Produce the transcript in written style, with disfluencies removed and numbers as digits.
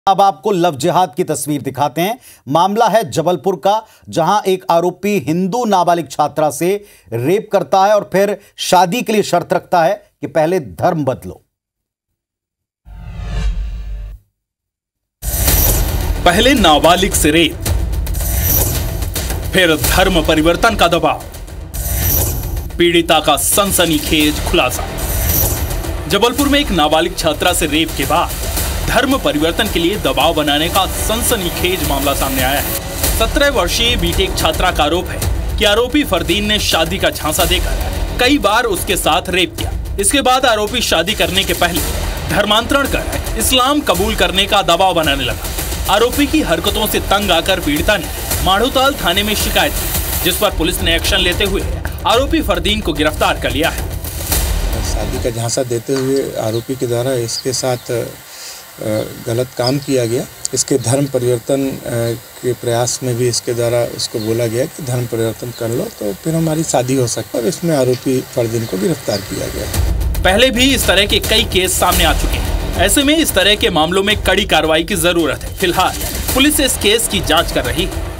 अब आपको लव जिहाद की तस्वीर दिखाते हैं। मामला है जबलपुर का, जहां एक आरोपी हिंदू नाबालिग छात्रा से रेप करता है और फिर शादी के लिए शर्त रखता है कि पहले धर्म बदलो। पहले नाबालिग से रेप, फिर धर्म परिवर्तन का दबाव। पीड़िता का सनसनीखेज खुलासा। जबलपुर में एक नाबालिग छात्रा से रेप के बाद धर्म परिवर्तन के लिए दबाव बनाने का सनसनीखेज मामला सामने आया है। 17 वर्षीय बीटेक छात्रा का आरोप है कि आरोपी फरदीन ने शादी का झांसा देकर कई बार उसके साथ रेप किया। इसके बाद आरोपी शादी करने के पहले धर्मांतरण कर इस्लाम कबूल करने का दबाव बनाने लगा। आरोपी की हरकतों से तंग आकर पीड़िता ने माढ़ोताल थाने में शिकायत की, जिस पर पुलिस ने एक्शन लेते हुए आरोपी फरदीन को गिरफ्तार कर लिया है। शादी का झांसा देते हुए आरोपी के द्वारा इसके साथ गलत काम किया गया। इसके धर्म परिवर्तन के प्रयास में भी इसके द्वारा उसको बोला गया कि धर्म परिवर्तन कर लो तो फिर हमारी शादी हो सकती है। और इसमें आरोपी फरदीन को गिरफ्तार किया गया। पहले भी इस तरह के कई केस सामने आ चुके हैं। ऐसे में इस तरह के मामलों में कड़ी कार्रवाई की जरूरत है। फिलहाल पुलिस इस केस की जांच कर रही है।